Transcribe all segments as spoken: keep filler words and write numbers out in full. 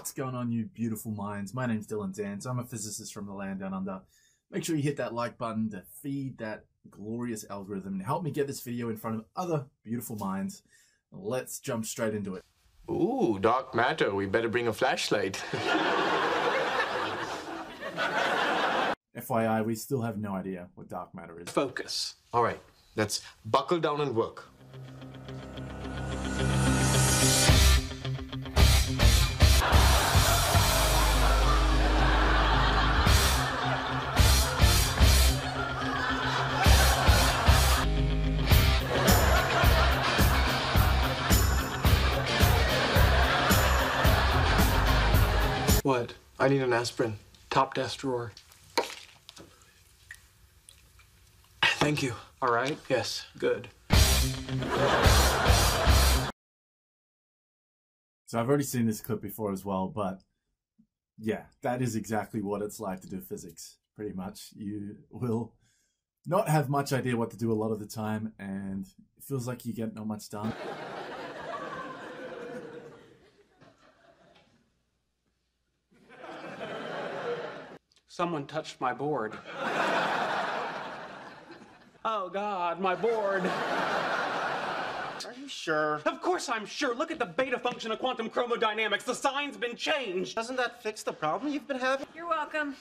What's going on, you beautiful minds? My name's Dylan Dance. I'm a physicist from the land down under. Make sure you hit that like button to feed that glorious algorithm and help me get this video in front of other beautiful minds. Let's jump straight into it. Ooh, dark matter. We better bring a flashlight. F Y I, we still have no idea what dark matter is. Focus. All right, let's buckle down and work. What? I need an aspirin. Top desk drawer. Thank you. All right? Yes. Good. So I've already seen this clip before as well, but yeah, that is exactly what it's like to do physics. Pretty much. You will not have much idea what to do a lot of the time, and it feels like you get not much done. Someone touched my board. Oh, God, my board. Are you sure? Of course I'm sure. Look at the beta function of quantum chromodynamics. The sign's been changed. Doesn't that fix the problem you've been having? You're welcome.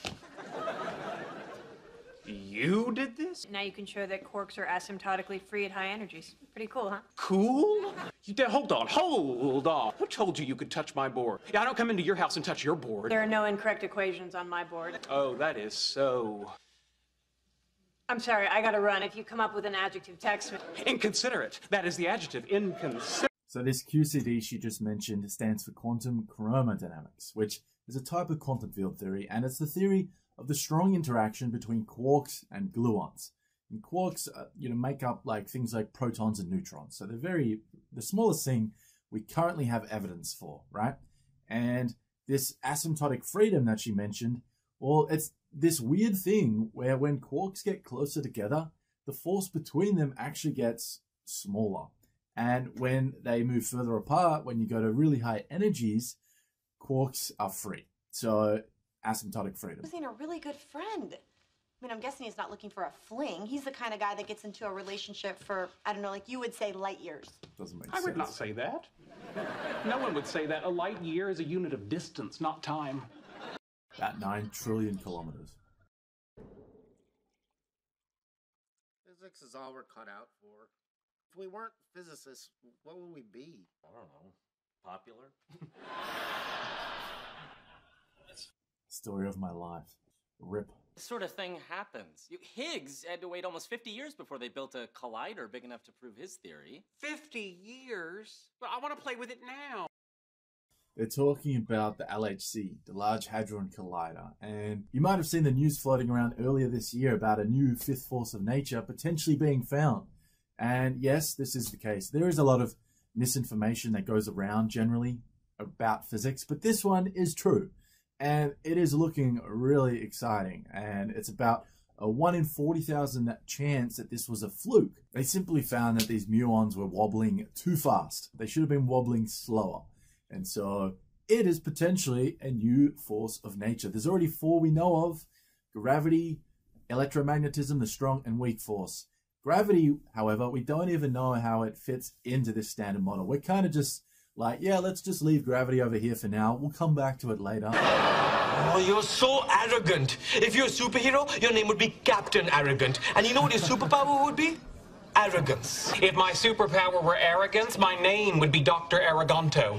You did this? Now you can show that quarks are asymptotically free at high energies. Pretty cool, huh? Cool? You did, hold on, hold on. Who told you you could touch my board? Yeah, I don't come into your house and touch your board. There are no incorrect equations on my board. Oh, that is so... I'm sorry, I gotta run. If you come up with an adjective, text me. Inconsiderate. That is the adjective, inconsiderate. So this Q C D she just mentioned stands for quantum chromodynamics, which is a type of quantum field theory, and it's the theory of the strong interaction between quarks and gluons. And quarks, uh, you know, make up like things like protons and neutrons. So they're very, the smallest thing we currently have evidence for, right? And this asymptotic freedom that she mentioned, well, it's this weird thing where when quarks get closer together, the force between them actually gets smaller. And when they move further apart, when you go to really high energies, quarks are free. So asymptotic freedom. Losing a really good friend. I mean, I'm guessing he's not looking for a fling. He's the kind of guy that gets into a relationship for, I don't know, like you would say light years. Doesn't make I sense. would not say that. No one would say that. A light year is a unit of distance, not time. About nine trillion kilometers. Physics is all we're cut out for. If we weren't physicists, what would we be? I don't know. Popular? Story of my life. Rip. This sort of thing happens. You- Higgs had to wait almost fifty years before they built a collider big enough to prove his theory. fifty years? But I want to play with it now. They're talking about the L H C, the Large Hadron Collider, and you might have seen the news floating around earlier this year about a new fifth force of nature potentially being found. And yes, this is the case. There is a lot of misinformation that goes around generally about physics, but this one is true. And it is looking really exciting, and it's about a one in forty thousand chance that this was a fluke. They simply found that these muons were wobbling too fast. They should have been wobbling slower. And so it is potentially a new force of nature. There's already four we know of: gravity, electromagnetism, the strong and weak force. Gravity, however, we don't even know how it fits into this standard model. We're kind of just like, yeah, let's just leave gravity over here for now. We'll come back to it later. Oh, you're so arrogant. If you're a superhero, your name would be Captain Arrogant. And you know what your superpower would be? Arrogance. If my superpower were arrogance, my name would be Doctor Aragonto.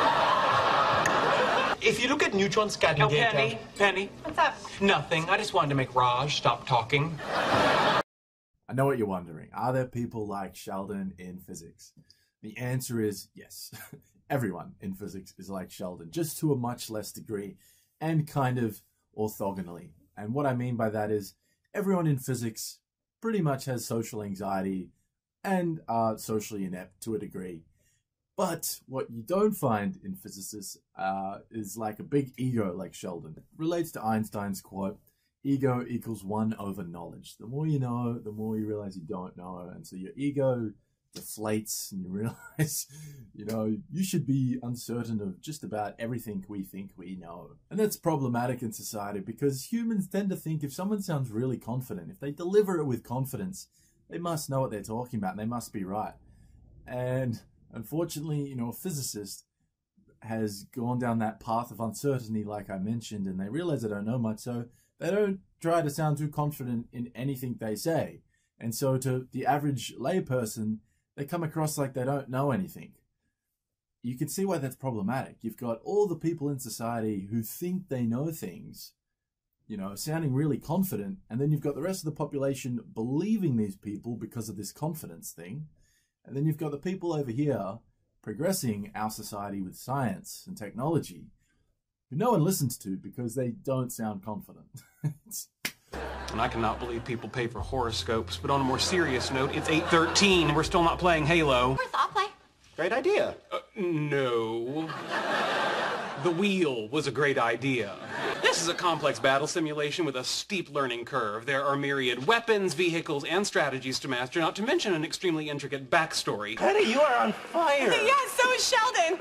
If you look at neutron scattering Oh, data... Penny, Penny. What's up? Nothing. I just wanted to make Raj stop talking. I know what you're wondering. Are there people like Sheldon in physics? The answer is yes. Everyone in physics is like Sheldon, just to a much less degree and kind of orthogonally. And what I mean by that is everyone in physics pretty much has social anxiety and are socially inept to a degree. But what you don't find in physicists uh, is like a big ego like Sheldon. It relates to Einstein's quote, ego equals one over knowledge. The more you know, the more you realize you don't know. And so your ego deflates and you realize, you know, you should be uncertain of just about everything we think we know. And that's problematic in society because humans tend to think if someone sounds really confident, if they deliver it with confidence, they must know what they're talking about and they must be right. And unfortunately, you know, a physicist has gone down that path of uncertainty like I mentioned, and they realize they don't know much, so they don't try to sound too confident in anything they say. And so to the average layperson, they come across like they don't know anything. You can see why that's problematic. You've got all the people in society who think they know things, you know, sounding really confident, and then you've got the rest of the population believing these people because of this confidence thing. And then you've got the people over here progressing our society with science and technology who no one listens to because they don't sound confident. And I cannot believe people pay for horoscopes, but on a more serious note, it's eight thirteen and we're still not playing Halo. Of course, I'll play. Great idea. Uh, no. The wheel was a great idea. This is a complex battle simulation with a steep learning curve. There are myriad weapons, vehicles, and strategies to master, not to mention an extremely intricate backstory. Penny, you are on fire. Yeah, so is Sheldon.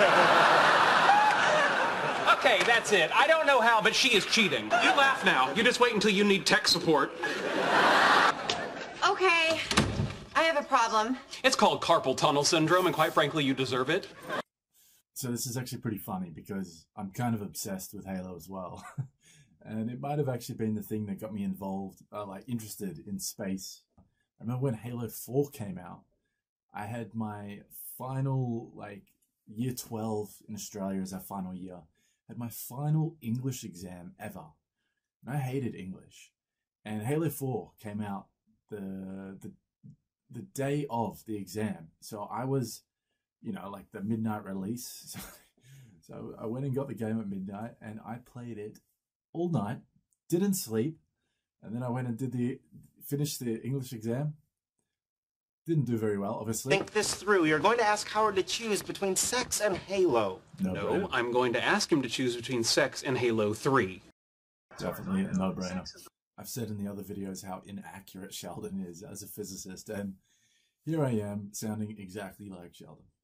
Okay, that's it. I don't know how, but she is cheating. You laugh now. You just wait until you need tech support. Okay, I have a problem. It's called carpal tunnel syndrome, and quite frankly, you deserve it. So this is actually pretty funny because I'm kind of obsessed with Halo as well. And it might have actually been the thing that got me involved, uh, like interested in space. I remember when Halo four came out, I had my final, like year twelve in Australia as our final year, I had my final English exam ever. And I hated English. And Halo four came out the, the, the day of the exam. So I was, you know, like the midnight release. So, so I went and got the game at midnight and I played it all night, didn't sleep. And then I went and did the, finished the English exam. Didn't do very well, obviously. Think this through. You're going to ask Howard to choose between sex and Halo. No, No, brainer. I'm going to ask him to choose between sex and Halo three. Definitely a no-brainer. I've said in the other videos how inaccurate Sheldon is as a physicist, and here I am sounding exactly like Sheldon.